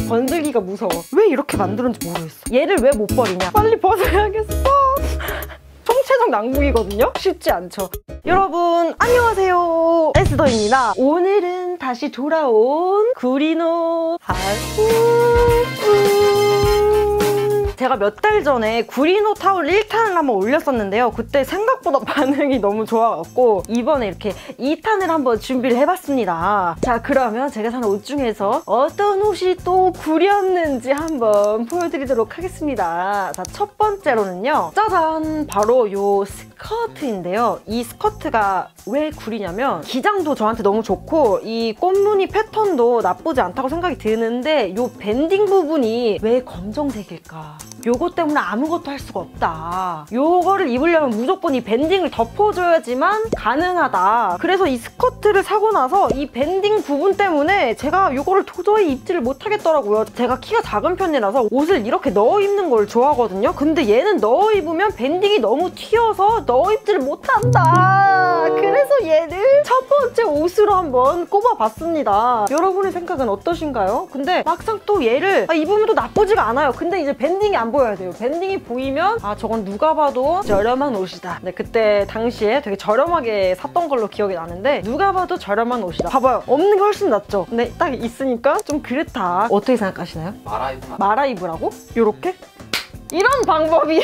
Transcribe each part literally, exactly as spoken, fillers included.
건들기가 무서워. 왜 이렇게 만들었는지 모르겠어. 얘를 왜 못 버리냐? 빨리 벗어야겠어. 총체적 낭비거든요? 쉽지 않죠. 여러분 안녕하세요, 에스더입니다. 오늘은 다시 돌아온 구리노 하수. 제가 몇 달 전에 구리노 타올 일 탄을 한번 올렸었는데요. 그때 생각보다 반응이 너무 좋아갖고 이번에 이렇게 이 탄을 한번 준비를 해봤습니다. 자, 그러면 제가 산 옷 중에서 어떤 옷이 또 구렸는지 한번 보여드리도록 하겠습니다. 자, 첫 번째로는요, 짜잔! 바로 요 스커트인데요. 이 스커트가 왜 구리냐면 기장도 저한테 너무 좋고 이 꽃무늬 패턴도 나쁘지 않다고 생각이 드는데 요 밴딩 부분이 왜 검정색일까? 요거 때문에 아무것도 할 수가 없다. 요거를 입으려면 무조건 이 밴딩을 덮어줘야지만 가능하다. 그래서 이 스커트를 사고 나서 이 밴딩 부분 때문에 제가 요거를 도저히 입지를 못하겠더라고요. 제가 키가 작은 편이라서 옷을 이렇게 넣어 입는 걸 좋아하거든요. 근데 얘는 넣어 입으면 밴딩이 너무 튀어서 넣어 입지를 못한다. 그래서 얘를 첫 번째 옷으로 한번 꼽아봤습니다. 여러분의 생각은 어떠신가요? 근데 막상 또 얘를 입으면 또 나쁘지가 않아요. 근데 이제 밴딩이 안 보여야 돼요. 밴딩이 보이면 아, 저건 누가 봐도 저렴한 옷이다. 네, 그때 당시에 되게 저렴하게 샀던 걸로 기억이 나는데 누가 봐도 저렴한 옷이다. 봐봐요. 없는 게 훨씬 낫죠? 근데 딱 있으니까 좀 그렇다. 어떻게 생각하시나요? 말아입으 말아입으라고? 요렇게? 이런 방법이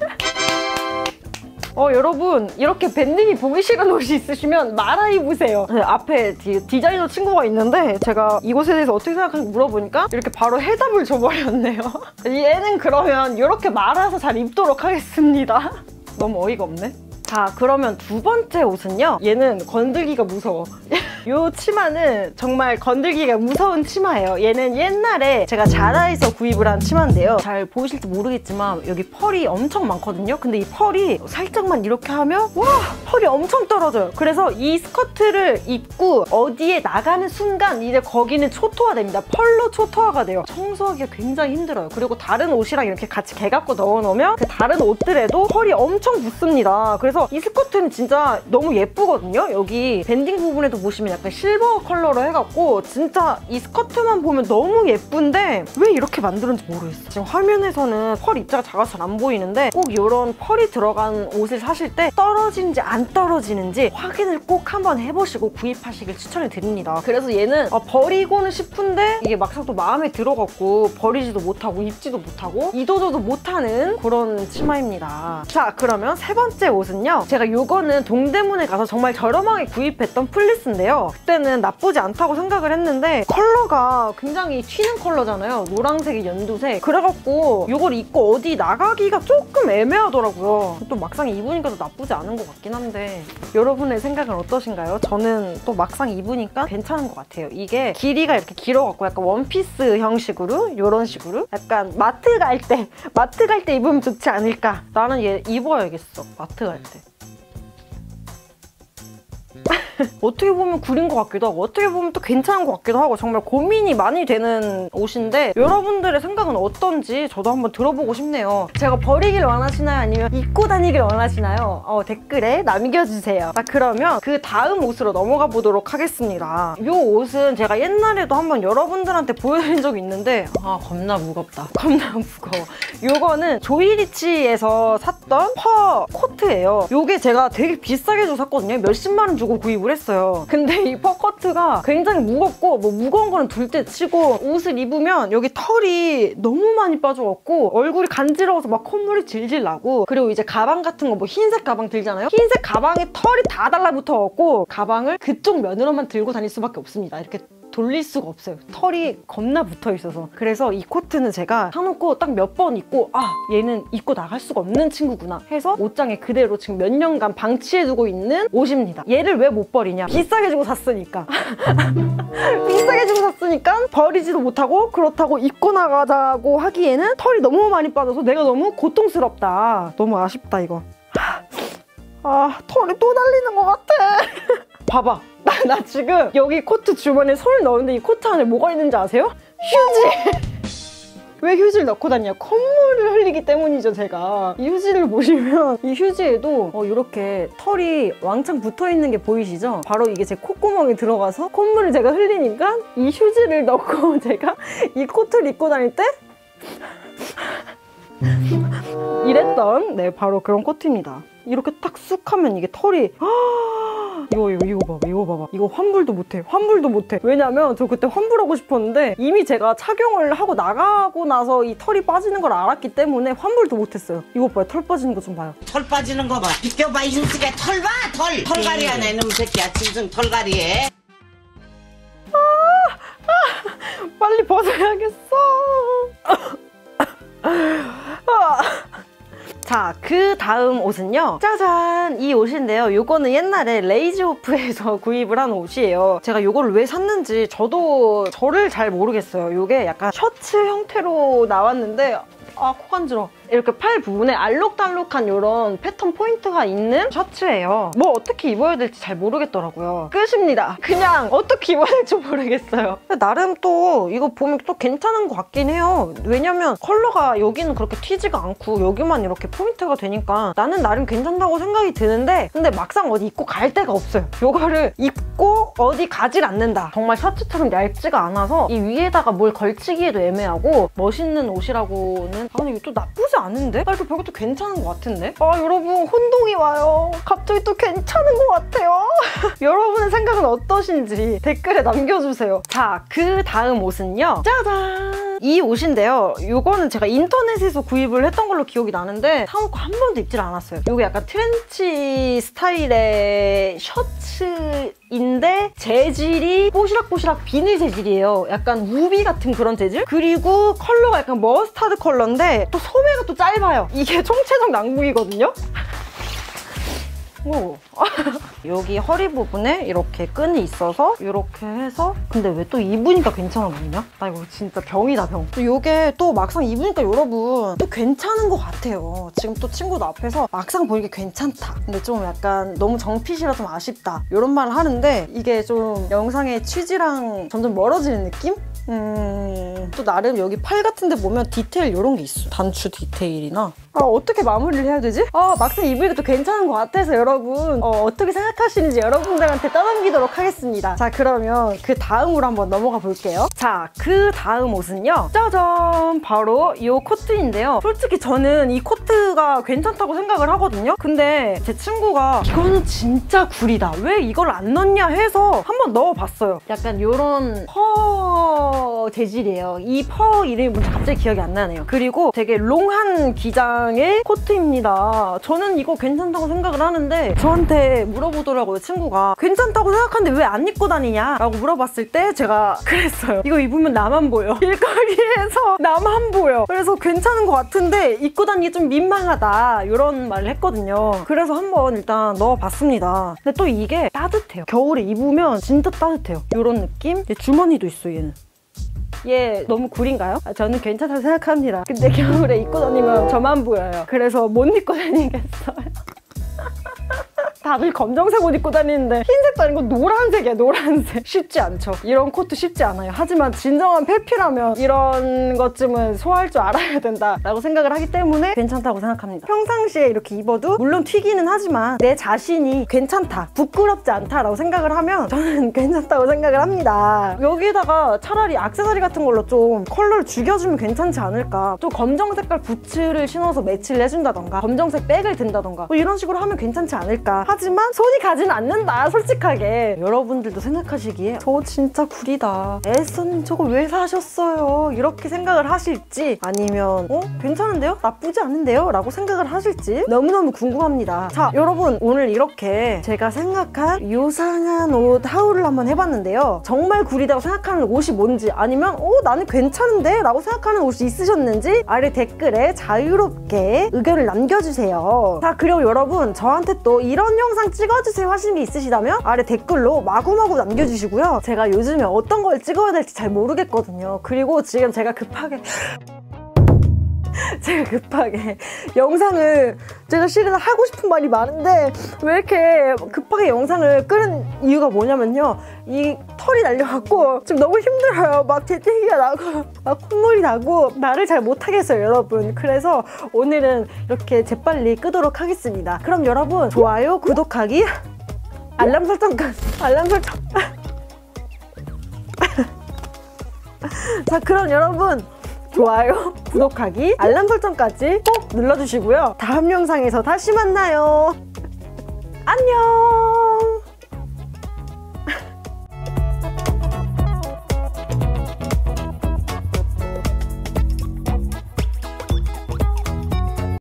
어, 여러분 이렇게 밴딩이 보기 싫은 옷이 있으시면 말아 입으세요. 네, 앞에 디, 디자이너 친구가 있는데 제가 이것에 대해서 어떻게 생각하는지 물어보니까 이렇게 바로 해답을 줘버렸네요. 얘는 그러면 이렇게 말아서 잘 입도록 하겠습니다. 너무 어이가 없네. 자, 그러면 두 번째 옷은요, 얘는 건들기가 무서워. 이 치마는 정말 건들기가 무서운 치마예요. 얘는 옛날에 제가 자라에서 구입을 한 치마인데요. 잘 보이실지 모르겠지만 여기 펄이 엄청 많거든요. 근데 이 펄이 살짝만 이렇게 하면 와! 펄이 엄청 떨어져요. 그래서 이 스커트를 입고 어디에 나가는 순간 이제 거기는 초토화됩니다. 펄로 초토화가 돼요. 청소하기가 굉장히 힘들어요. 그리고 다른 옷이랑 이렇게 같이 개갖고 넣어놓으면 그 다른 옷들에도 펄이 엄청 붙습니다. 그래서 이 스커트는 진짜 너무 예쁘거든요. 여기 밴딩 부분에도 보시면 약간 실버 컬러로 해갖고 진짜 이 스커트만 보면 너무 예쁜데 왜 이렇게 만들었는지 모르겠어. 지금 화면에서는 펄 입자가 작아서 잘 안 보이는데 꼭 이런 펄이 들어간 옷을 사실 때 떨어지는지 안 떨어지는지 확인을 꼭 한번 해보시고 구입하시길 추천을 드립니다. 그래서 얘는 아, 버리고는 싶은데 이게 막상 또 마음에 들어갖고 버리지도 못하고 입지도 못하고 이도저도 못하는 그런 치마입니다. 자, 그러면 세 번째 옷은요, 제가 요거는 동대문에 가서 정말 저렴하게 구입했던 플리스인데요. 그때는 나쁘지 않다고 생각을 했는데 컬러가 굉장히 튀는 컬러잖아요. 노란색이 연두색. 그래갖고 요걸 입고 어디 나가기가 조금 애매하더라고요. 또 막상 입으니까 또 나쁘지 않은 것 같긴 한데 여러분의 생각은 어떠신가요? 저는 또 막상 입으니까 괜찮은 것 같아요. 이게 길이가 이렇게 길어갖고 약간 원피스 형식으로 이런 식으로 약간 마트 갈 때 마트 갈 때 입으면 좋지 않을까? 나는 얘 입어야겠어. 마트 갈 때. 어떻게 보면 구린 것 같기도 하고 어떻게 보면 또 괜찮은 것 같기도 하고 정말 고민이 많이 되는 옷인데 여러분들의 생각은 어떤지 저도 한번 들어보고 싶네요. 제가 버리길 원하시나요? 아니면 입고 다니길 원하시나요? 어, 댓글에 남겨주세요. 자, 그러면 그 다음 옷으로 넘어가 보도록 하겠습니다. 이 옷은 제가 옛날에도 한번 여러분들한테 보여드린 적이 있는데 아, 겁나 무겁다. 겁나 무거워. 이거는 조이리치에서 샀던 퍼 코트예요. 이게 제가 되게 비싸게 주고 샀거든요. 몇십만 원 주고 구입을 했어요. 근데 이 퍼커트가 굉장히 무겁고 뭐 무거운 거는 둘째 치고 옷을 입으면 여기 털이 너무 많이 빠져갖고 얼굴이 간지러워서 막 콧물이 질질 나고 그리고 이제 가방 같은 거 뭐 흰색 가방 들잖아요. 흰색 가방에 털이 다 달라붙어갖고 가방을 그쪽 면으로만 들고 다닐 수밖에 없습니다. 이렇게 돌릴 수가 없어요. 털이 겁나 붙어 있어서. 그래서 이 코트는 제가 사놓고 딱 몇 번 입고 아, 얘는 입고 나갈 수가 없는 친구구나 해서 옷장에 그대로 지금 몇 년간 방치해두고 있는 옷입니다. 얘를 왜 못 버리냐? 비싸게 주고 샀으니까. 비싸게 주고 샀으니까 버리지도 못하고 그렇다고 입고 나가자고 하기에는 털이 너무 많이 빠져서 내가 너무 고통스럽다. 너무 아쉽다 이거. 아, 털이 또 날리는 것 같아. 봐봐. 나, 나 지금 여기 코트 주머니에 손을 넣었는데 이 코트 안에 뭐가 있는지 아세요? 휴지! 왜 휴지를 넣고 다녀요? 콧물을 흘리기 때문이죠, 제가. 이 휴지를 보시면 이 휴지에도 어, 이렇게 털이 왕창 붙어있는 게 보이시죠? 바로 이게 제 콧구멍에 들어가서 콧물을 제가 흘리니까 이 휴지를 넣고 제가 이 코트를 입고 다닐 때 이랬던 네 바로 그런 코트입니다. 이렇게 딱 쑥 하면 이게 털이 이거 이거 이거 봐봐 이거 봐봐 이거 환불도 못해 환불도 못해. 왜냐면 저 그때 환불하고 싶었는데 이미 제가 착용을 하고 나가고 나서 이 털이 빠지는 걸 알았기 때문에 환불도 못했어요. 이거 봐요. 털 빠지는 거 좀 봐요. 털 빠지는 거 봐. 비껴봐 이 새끼야. 털 봐. 털. 털갈이 하네 이놈 새끼야. 짐승 털갈이에. 아, 아, 빨리 벗어야겠어. 아. 자, 그 다음 옷은요. 짜잔! 이 옷인데요. 요거는 옛날에 레이즈오프에서 구입을 한 옷이에요. 제가 요거를 왜 샀는지 저도 저를 잘 모르겠어요. 요게 약간 셔츠 형태로 나왔는데 아, 코 간지러. 이렇게 팔 부분에 알록달록한 이런 패턴 포인트가 있는 셔츠예요. 뭐 어떻게 입어야 될지 잘 모르겠더라고요. 끝입니다. 그냥 어떻게 입어야 될지 모르겠어요. 나름 또 이거 보면 또 괜찮은 것 같긴 해요. 왜냐면 컬러가 여기는 그렇게 튀지가 않고 여기만 이렇게 포인트가 되니까 나는 나름 괜찮다고 생각이 드는데 근데 막상 어디 입고 갈 데가 없어요. 요거를 입고 어디 가질 않는다. 정말 셔츠처럼 얇지가 않아서 이 위에다가 뭘 걸치기에도 애매하고 멋있는 옷이라고는 아 근데 이거 또 나쁘지 않은데? 나 이거 별거 또 괜찮은 것 같은데? 아 여러분 혼동이 와요. 갑자기 또 괜찮은 것 같아요. 여러분의 생각은 어떠신지 댓글에 남겨주세요. 자, 그 다음 옷은요. 짜잔! 이 옷인데요. 이거는 제가 인터넷에서 구입을 했던 걸로 기억이 나는데 사놓고 한 번도 입질 않았어요. 이게 약간 트렌치 스타일의 셔츠인데 재질이 뽀시락뽀시락 비닐 재질이에요. 약간 우비 같은 그런 재질? 그리고 컬러가 약간 머스타드 컬러인데 또 소매가 또 짧아요. 이게 총체적 낭북이거든요? 오. 여기 허리 부분에 이렇게 끈이 있어서 이렇게 해서 근데 왜 또 입으니까 괜찮아 보이냐? 나 이거 진짜 병이다 병. 이게 또 막상 입으니까 여러분 또 괜찮은 것 같아요. 지금 또 친구도 앞에서 막상 보이게 괜찮다. 근데 좀 약간 너무 정핏이라 좀 아쉽다. 이런 말을 하는데 이게 좀 영상의 취지랑 점점 멀어지는 느낌? 음... 또 나름 여기 팔 같은 데 보면 디테일 이런 게 있어. 단추 디테일이나 아 어떻게 마무리를 해야 되지? 아 막상 입으니까 또 괜찮은 것 같아서 여러분 어, 어떻게 생각하시는지 여러분들한테 떠넘기도록 하겠습니다. 자 그러면 그 다음으로 한번 넘어가 볼게요. 자 그 다음 옷은요. 짜잔! 바로 이 코트인데요. 솔직히 저는 이 코트가 괜찮다고 생각을 하거든요. 근데 제 친구가 이거는 진짜 구리다. 왜 이걸 안 넣냐 해서 한번 넣어봤어요. 약간 이런 퍼 재질이에요. 이 퍼 이름이 뭔지 갑자기 기억이 안 나네요. 그리고 되게 롱한 기장의 코트입니다. 저는 이거 괜찮다고 생각을 하는데 저한테 물어보더라고요. 친구가 괜찮다고 생각하는데 왜 안 입고 다니냐 라고 물어봤을 때 제가 그랬어요. 이거 입으면 나만 보여. 길거리에서 나만 보여. 그래서 괜찮은 것 같은데 입고 다니기 좀 민망하다 이런 말을 했거든요. 그래서 한번 일단 넣어봤습니다. 근데 또 이게 따뜻해요. 겨울에 입으면 진짜 따뜻해요. 이런 느낌? 주머니도 있어 얘는. 얘 너무 구린가요? 아, 저는 괜찮다고 생각합니다. 근데 겨울에 입고 다니면 저만 보여요. 그래서 못 입고 다니겠어요. 다들 검정색 옷 입고 다니는데 흰색도 아니고 노란색이야 노란색. 쉽지 않죠. 이런 코트 쉽지 않아요. 하지만 진정한 페피라면 이런 것쯤은 소화할 줄 알아야 된다라고 생각을 하기 때문에 괜찮다고 생각합니다. 평상시에 이렇게 입어도 물론 튀기는 하지만 내 자신이 괜찮다, 부끄럽지 않다라고 생각을 하면 저는 괜찮다고 생각을 합니다. 여기에다가 차라리 액세서리 같은 걸로 좀 컬러를 죽여주면 괜찮지 않을까. 좀 검정 색깔 부츠를 신어서 매치를 해준다던가 검정색 백을 든다던가 뭐 이런 식으로 하면 괜찮지 않을까. 하지만 손이 가진 않는다 솔직하게. 여러분들도 생각하시기에 저 진짜 구리다, 에스더님 저걸 왜 사셨어요 이렇게 생각을 하실지 아니면 어? 괜찮은데요? 나쁘지 않은데요? 라고 생각을 하실지 너무너무 궁금합니다. 자 여러분 오늘 이렇게 제가 생각한 요상한 옷 하울을 한번 해봤는데요. 정말 구리다고 생각하는 옷이 뭔지 아니면 어? 나는 괜찮은데? 라고 생각하는 옷이 있으셨는지 아래 댓글에 자유롭게 의견을 남겨주세요. 자 그리고 여러분 저한테 또 이런 영상 찍어주세요 하시는 게 있으시다면 아래 댓글로 마구마구 남겨주시고요. 제가 요즘에 어떤 걸 찍어야 될지 잘 모르겠거든요. 그리고 지금 제가 급하게 제가 급하게 영상을 제가 실은 하고 싶은 말이 많은데 왜 이렇게 급하게 영상을 끄는 이유가 뭐냐면요, 이 털이 날려갖고 지금 너무 힘들어요. 막 재채기가 나고 막 콧물이 나고 말을 잘 못하겠어요 여러분. 그래서 오늘은 이렇게 재빨리 끄도록 하겠습니다. 그럼 여러분 좋아요, 구독하기, 알람 설정까지 알람 설정 자 그럼 여러분 좋아요, 구독하기, 알람 설정까지 꼭 눌러주시고요. 다음 영상에서 다시 만나요. 안녕.